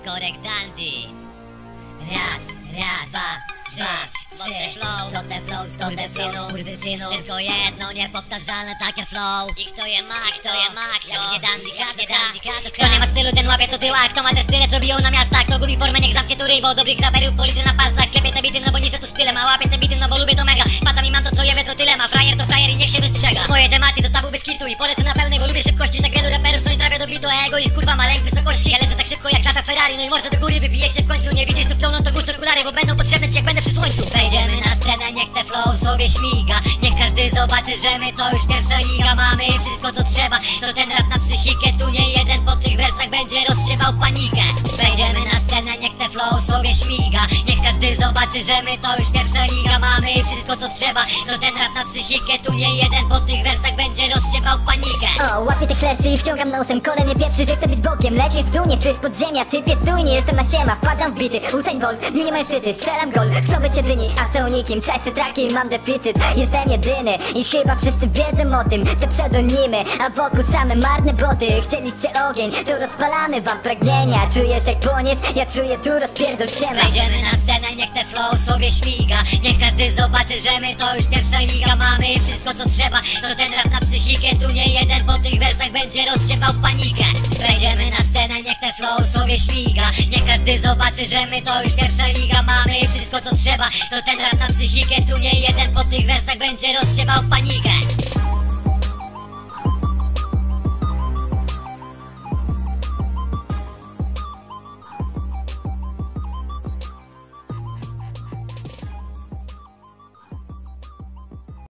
korek dandy. Raz, dwa, trzy, to te flow, skurwysynu. Tylko jedno niepowtarzalne takie flow. I kto je ma, jak nie dandy, kto nie ma stylu, ten łapie to tyła. Kto ma te style, co biją na miastach, kto gubi formę, niech zamknie tu ryj. Bo dobrych raperów policzę na palcach. Klepie te bity, no bo niższe tu style. Ma łapie te bity, no bo lubię to mega. Patam i mam to, co je to tyle. Ma frajer to frajer i niech się wystrzega. Moje tematy to tabu bez kitu i polecę na pełnej, bo lubię szybkości. Tak wielu raperów, co nie trafia do bitu, a ego ich kurwa ma lęk wysokości. Ja lecę tak szybko jak lata Ferrari, no i może do góry wybije się w końcu. Nie widzisz tu flow, no to włóż okulary, bo będą potrzebne ci jak będę przy słońcu. Wejdziemy na scenę, niech te flow sobie śmiga. Niech każdy zobaczy, że my to już pierwsza liga. Mamy wszystko co trzeba, to ten rap na psychikę. Tu nie jeden po tych wersach będzie rozsiewał panikę. Wejdziemy na scenę, niech te flow sobie śmiga. Niech każdy zobaczy, że my to już pierwsza liga. Mamy wszystko co trzeba, to ten rap na psychikę. Tu nie jeden po tych wersach będzie rozsiewał panikę. O, łapię te kleszy i wciągam nosem. Kole mnie pieprzy, że chcę być bokiem. Lecisz w dół, nie czujesz podziemia. Typie stój, nie jestem na siema. Wpadam w bity, Usain Bolt, nie mają szczyty. Strzelam gol, chcą być jedyni, a są nikim. Cześć te traki, mam deficyt. Jestem jedyny i chyba wszyscy wiedzą o tym. Te pseudonimy, a wokół same marne boty. Chcieliście ogień, to rozpalamy wam pragnienia. Czujesz jak płoniesz, ja czuję tu rozpierdol siema. Wejdziemy na scenę, niech te flow sobie śmiga. Niech każdy zobaczy, że my to już pierwsza liga. Mamy wszystko co trzeba, to ten rap na psychikę. Tu nie jeden po tych wersach będzie rozsiewał panikę. Wejdziemy na scenę, niech te flow sobie śmiga. Niech każdy zobaczy, że my to już pierwsza liga. Mamy wszystko co trzeba, to ten rap na psychikę. Tu nie jeden po tych wersach będzie rozsiewał panikę.